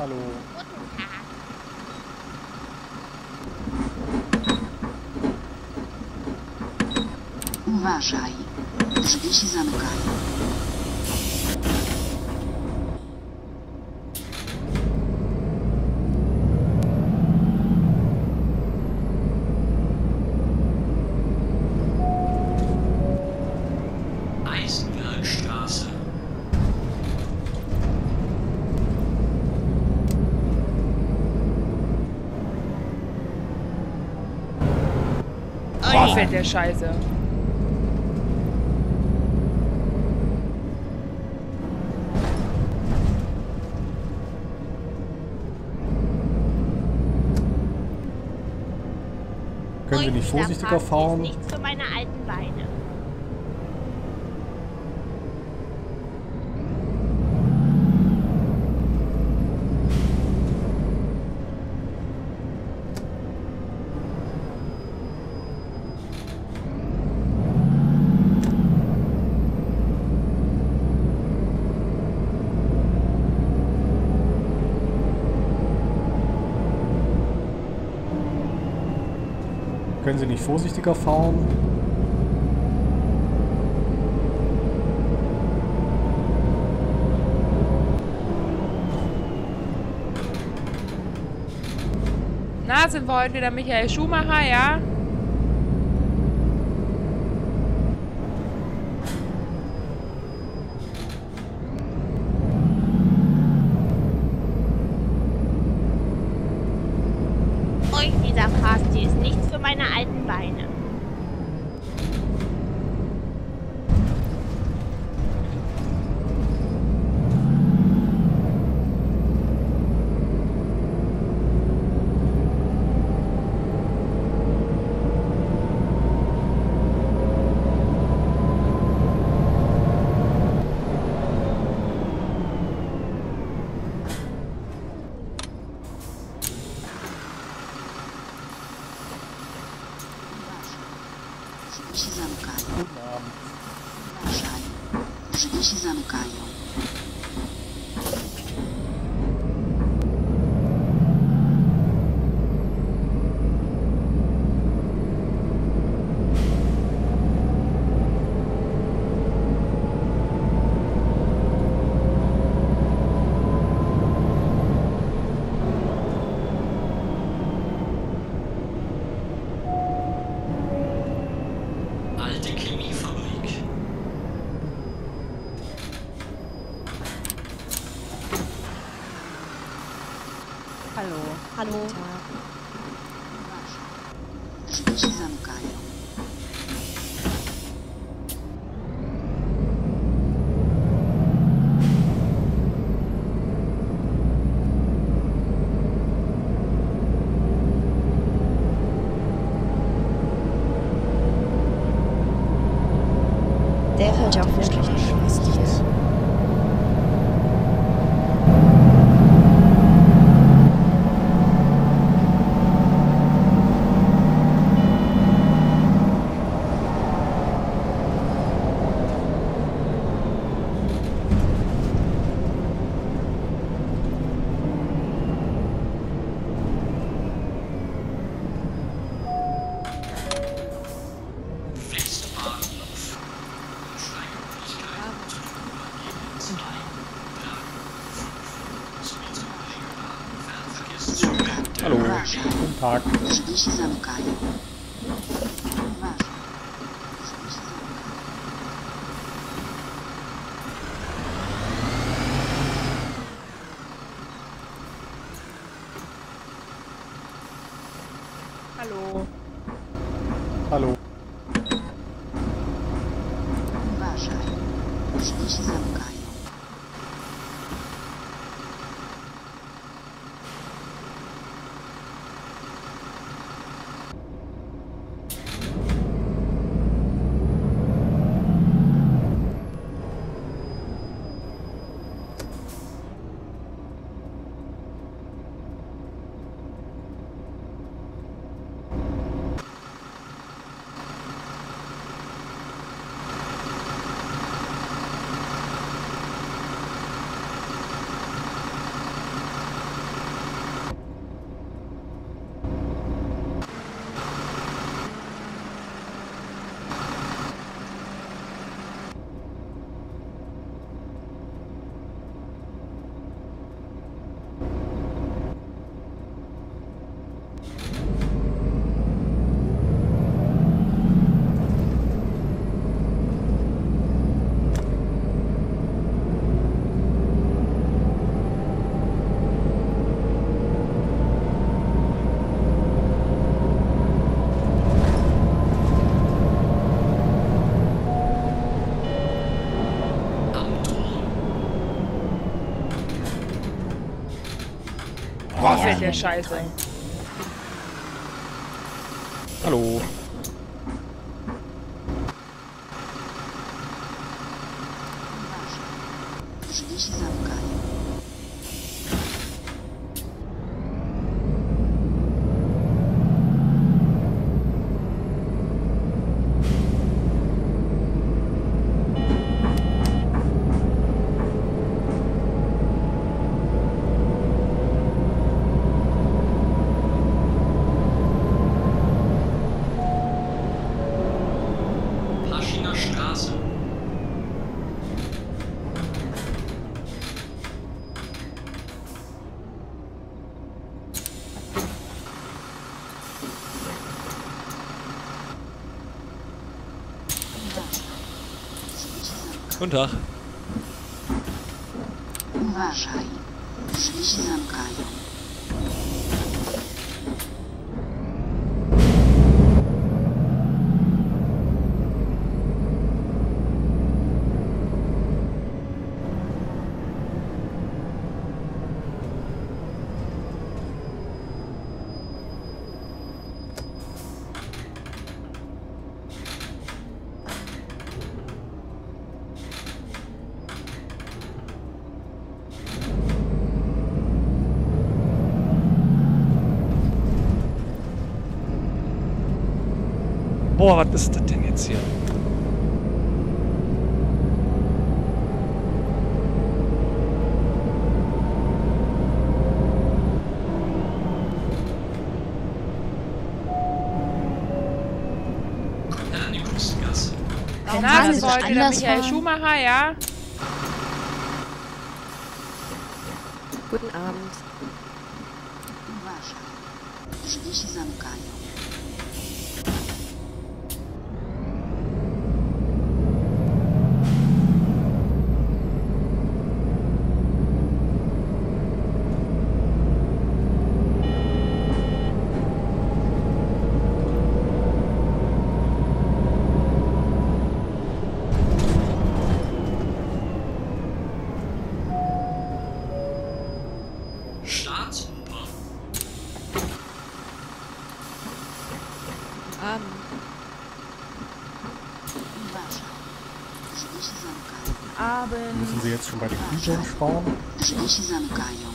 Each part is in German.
Hallo. Guten Tag. Uważaj. Drzwi się zamykają. Eisenbergstraße. Boah, Ui. der Scheiße. Können Sie nicht vorsichtiger fahren? Ist nichts für meine alten Beine. Können Sie nicht vorsichtiger fahren? Na, sind wir heute wieder Michael Schumacher, ja? Ui, dieser Fahrstil ist nichts für meine alten Beine. Drzwi się zamykają. Guten Abend. Uważaj. Drzwi się zamykają. Alte Chemiefabrik. Hallo. Hallo. Uważaj. Drzwi się zamykają. Der hört auch wirklich nicht lustig. Westbahnhof. Umsteigemöglichkeiten zu den übergebenen 2, 3, 5 sowie zu regionalen Fernverkehrszügen. Hallo. Uważaj. Guten Tag. Drzwi się zamykają. Uważaj. Drzwi się zamykają. Hallo. Hallo. Uważaj. Drzwi się zamykają. Boah, fällt der Scheiße. Hallo. Drzwi się zamykają. Paschiner Straße. Guten Tag. Uważaj. Drzwi się zamykają. Boah, was ist das denn jetzt hier? Kopernikusgasse. Nasenvolt wieder Michael Schumacher, ja? Guten Abend. Uważaj. Drzwi się zamykają. Staatsoper. Uważaj. Drzwi się zamykają. Abend. Müssen Sie jetzt schon bei den Kühlschränken sparen? Drzwi się zamykają.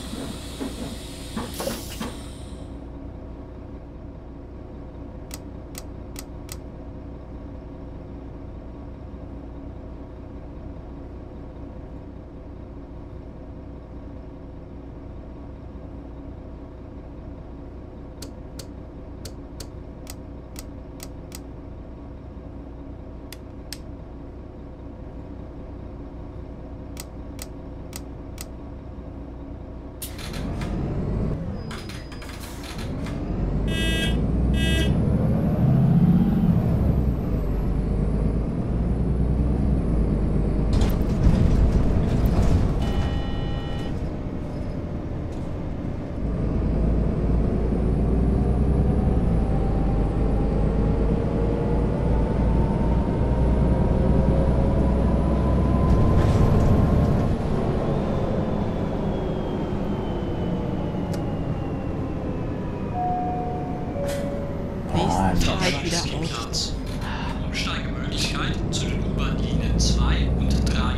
Platz. Umsteigemöglichkeit zu den U-Bahn-Linien 2 und 3.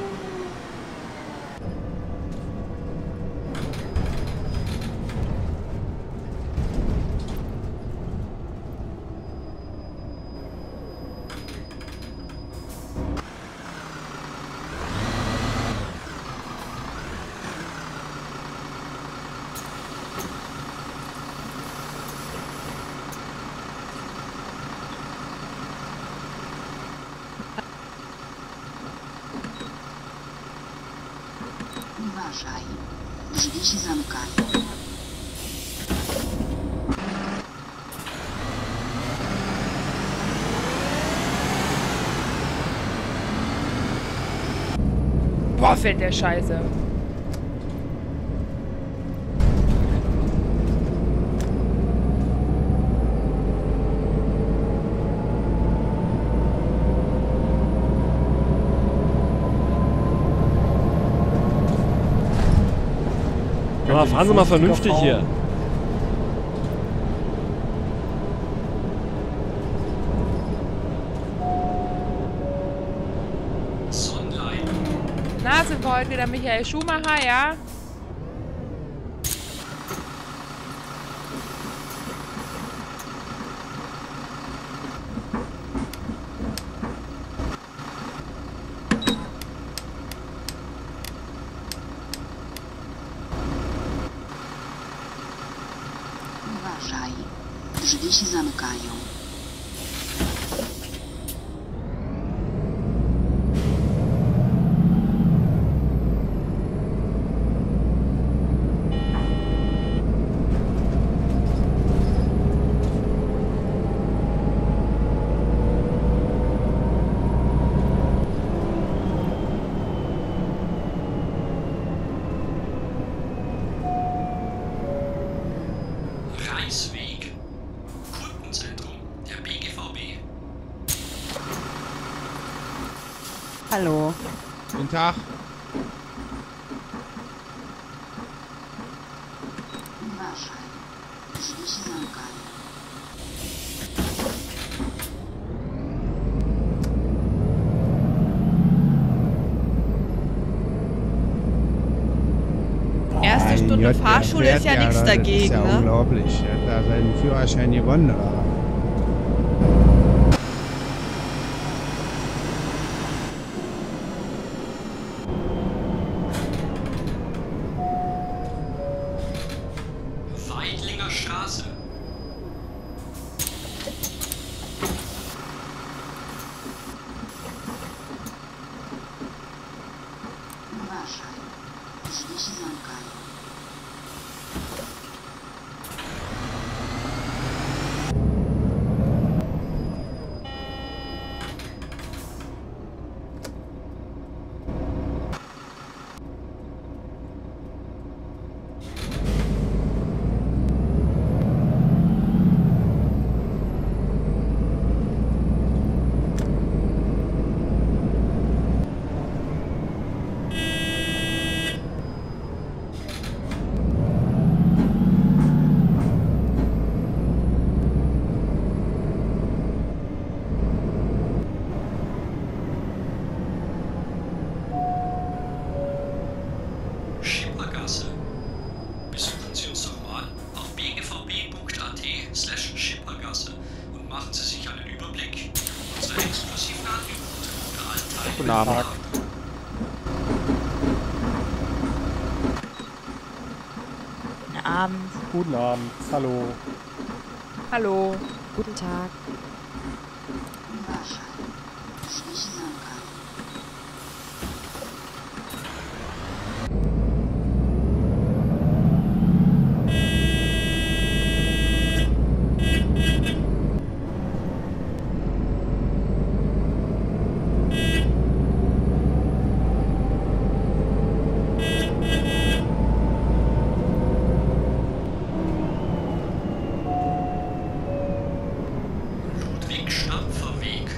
Uważaj. Drzwi się zamykają. Boah, fällt der Scheiße. Ah, fahren Sie mal vernünftig hier. Sonnenleiten. Na, sind wir heute wieder Michael Schumacher, ja? Uważaj. Drzwi się zamykają. Reisweg. Kundenzentrum der BGVB. Hallo. Guten Tag. Uważaj. Drzwi się zamykają. Erste Stunde Fahrschule ist ja nichts dagegen, Das ist ja ne? unglaublich. Er hat da seinen Führerschein gewonnen. Oder? Weidlinger Straße. Uważaj. Drzwi się zamykają. Schippergasse. Besuchen Sie uns doch mal auf bgvb.at/Schippergasse und machen Sie sich einen Überblick unserer exklusiven Angebote für alle Teile. Guten Abend. Guten Abend. Guten Abend. Hallo. Hallo. Guten Tag. Uważaj. Drzwi się zamykają. Ludwig-Stampferweg.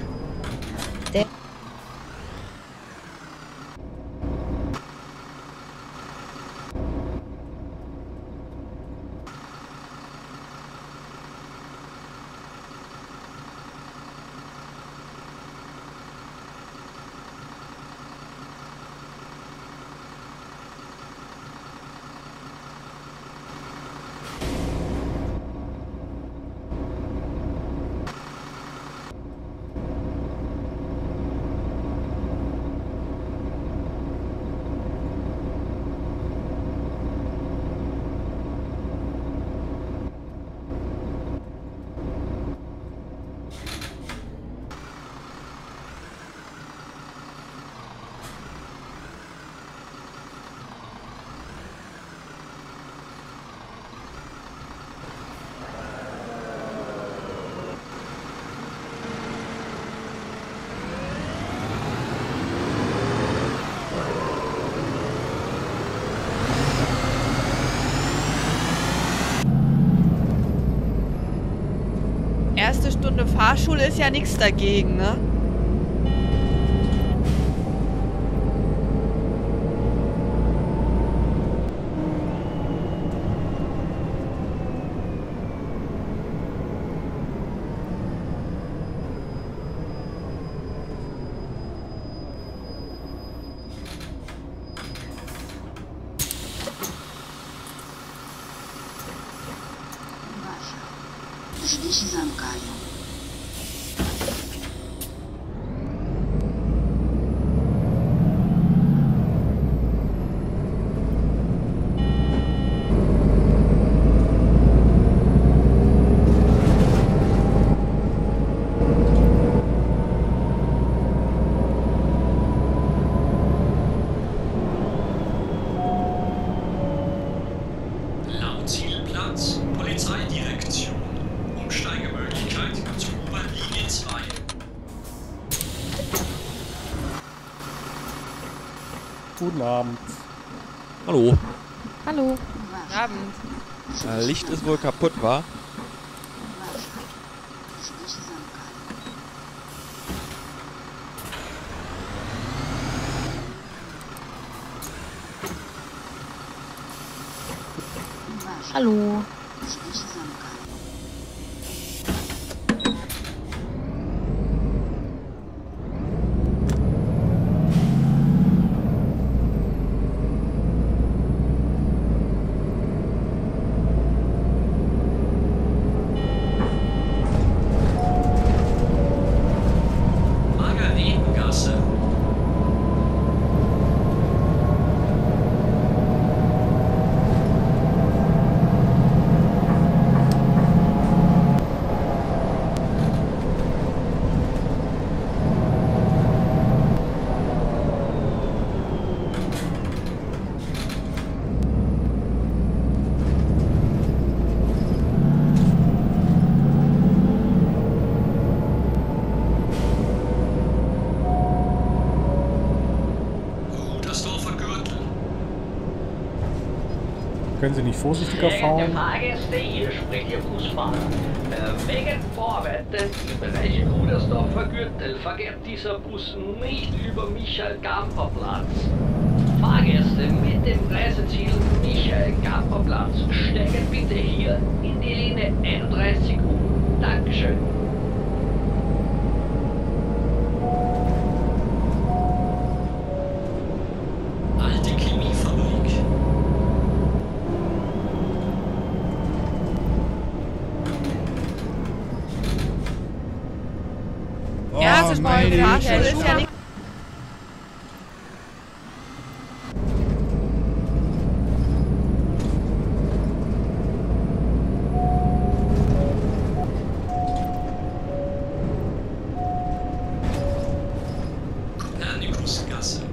Erste Stunde Fahrschule ist ja nichts dagegen, ne? Drzwi się zamykają. Laut Zielplatz Polizeidirektion. Umsteigemöglichkeit zur U-Bahn-Linie 2. Guten Abend. Hallo. Hallo. Abend. Licht ist wohl kaputt, wa? Drzwi się zamykają. Uważaj. Hallo. Drzwi się zamykają. Margaretengasse. Rudersdorfer Gürtel. Können Sie nicht vorsichtiger Verehrte fahren? Fahrgäste, hier spricht Ihr Busfahrer. Wegen Vorarbeiten im Bereich Rudersdorfer Gürtel verkehrt dieser Bus nicht über Michael-Gamper-Platz. Fahrgäste mit dem Reiseziel Michael-Gamper-Platz steigen bitte hier in die Linie 31 um. Dankeschön. Alte Chemiefabrik. Ja, das ist mal meine klar. Güte. Ja, ist ja nicht. Kopernikusgasse.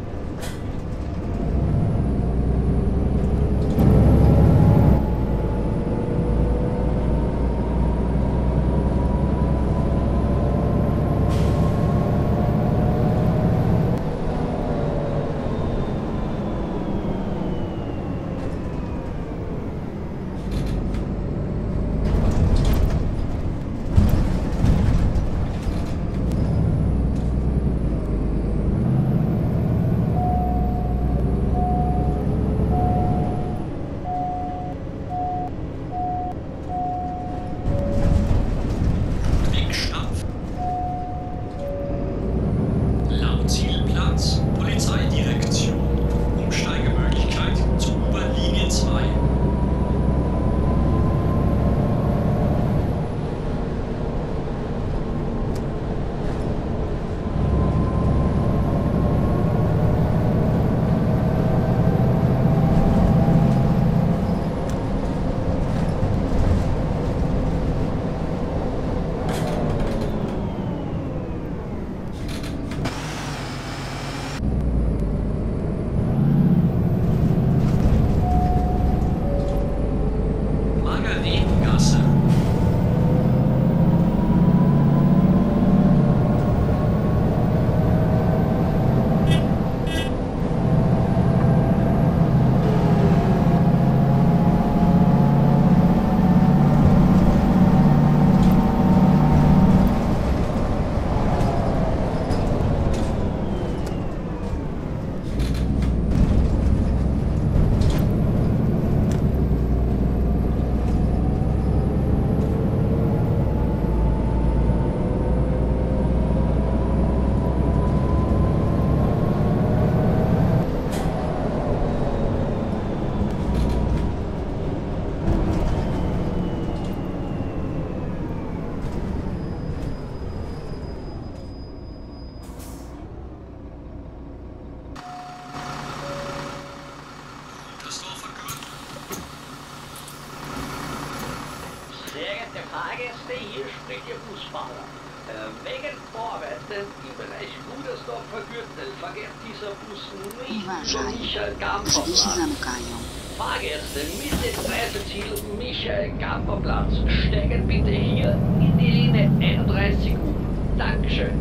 ihr Busfahrer. Wegen Vorwärts im Bereich Rudersdorf Vergürtel verkehrt dieser Bus nicht über Uważaj. Drzwi się Michael-Gamper-Platz. zamykają. Fahrgäste mit dem Reiseziel Michael-Gamper-Platz steigen bitte hier in die Linie 31 um. Dankeschön.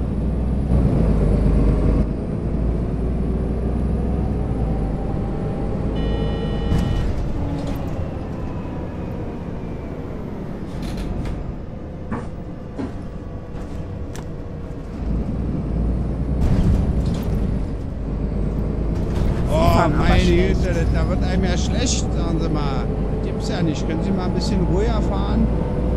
Oh, meine Güte, da wird einem ja schlecht, sagen Sie mal. Gibt's ja nicht. Können Sie mal ein bisschen ruhiger fahren?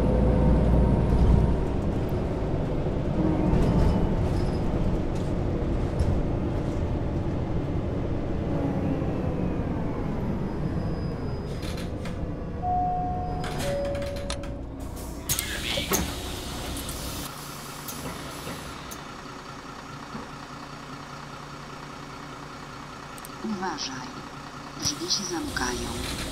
Uważaj. Drzwi się zamykają.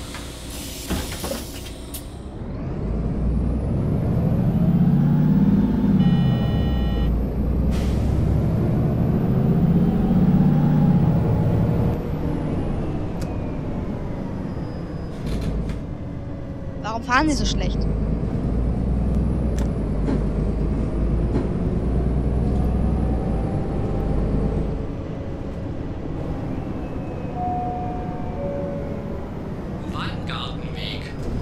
Warum fahren Sie so schlecht? Weingartenweg.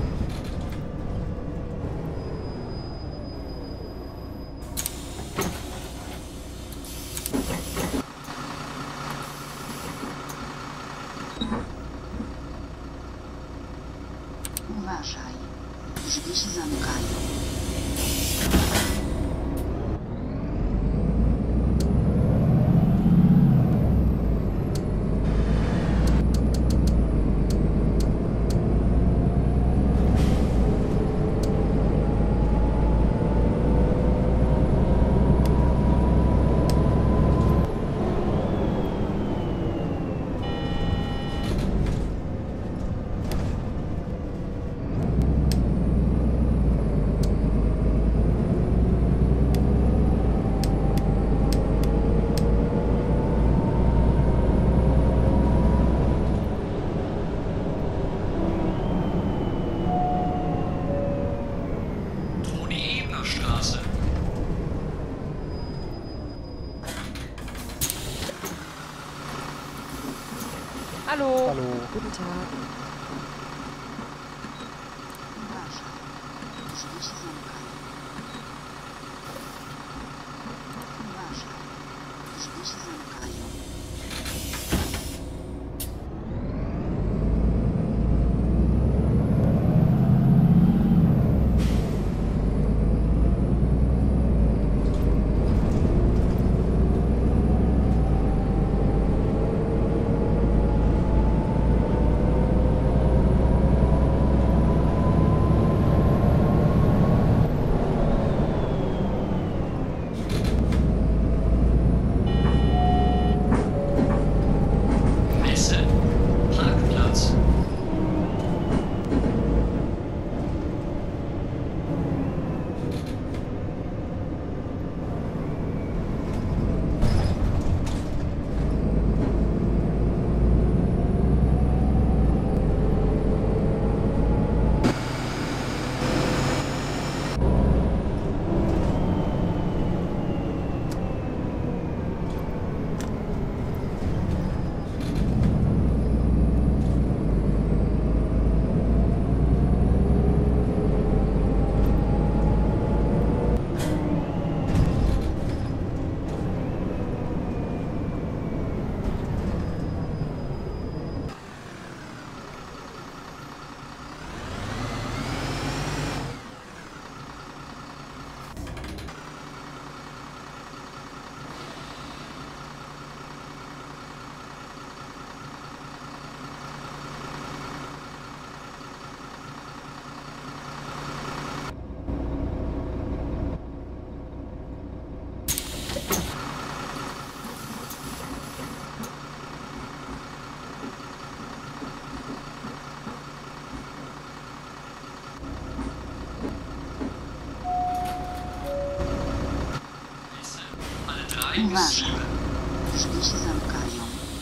Uważaj. Drzwi się zamykają. Straße. Hallo. Hallo. Guten Tag. Uważaj. Drzwi się zamykają. Uważaj. Drzwi się zamykają. bis Uważaj. 7. Drzwi się zamykają.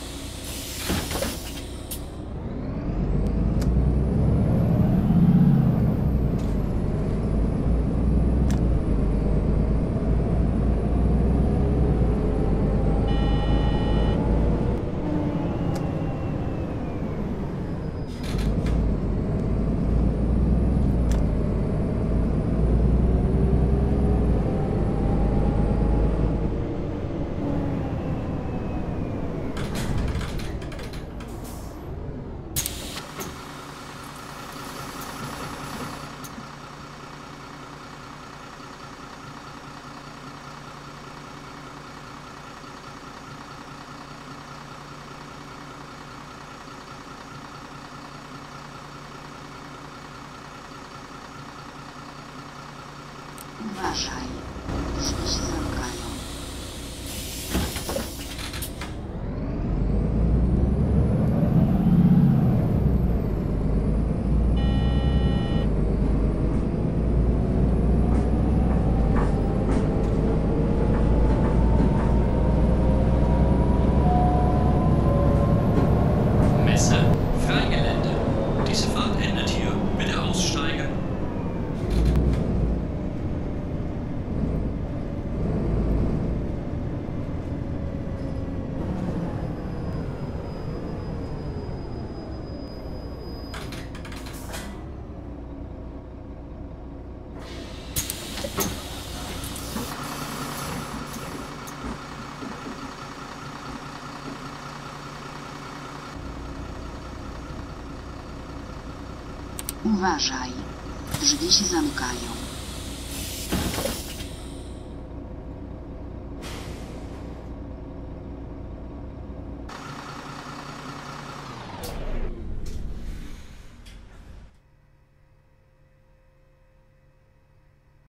Uważaj. Drzwi się zamykają. Messe, Freigelände. Diese Fahrt endet hier. Bitte aussteigen. Uważaj. Drzwi się zamykają.